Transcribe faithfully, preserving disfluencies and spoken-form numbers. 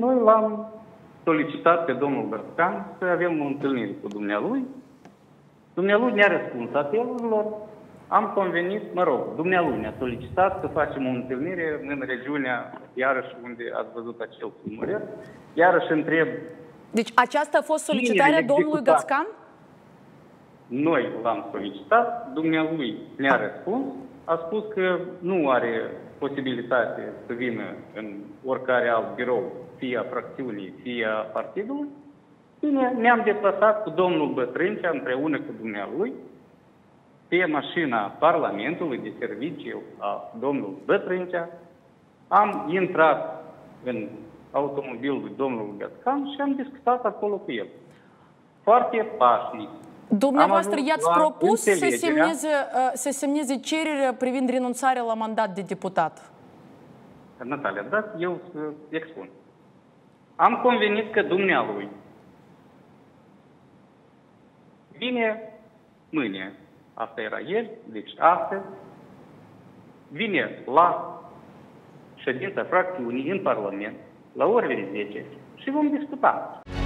noi l-am solicitat pe domnul Găscan să avem o întâlnire cu dumnealui. Dumnealui ne-a răspuns apelurilor, am convenit, mă rog, dumnealui ne-a solicitat să facem o întâlnire în regiunea, iarăși unde ați văzut acel filmuleț, iarăși întreb... Deci aceasta a fost solicitarea domnului Găscan? Noi l-am solicitat, dumnealui ne-a răspuns, a spus că nu are posibilitate să vină în oricare alt birou, fie a fracțiunii, fie a partidului. Bine, ne-am deplasat cu domnul Bătrâncea împreună cu dumnealui pe mașina Parlamentului de serviciu a domnului Bătrâncea. Am intrat în automobilul domnului Găscan și am discutat acolo cu el. Foarte pașnic. Dumneavoastră i-ați propus să semneze, să semneze cerere privind renunțarea la mandat de deputat? Natalia, da, eu să expun. Am convenit că dumnealui vine mâine, asta era ieri, deci astăzi, vine la ședința fracțiunii în Parlament, la orele zece, și vom discuta.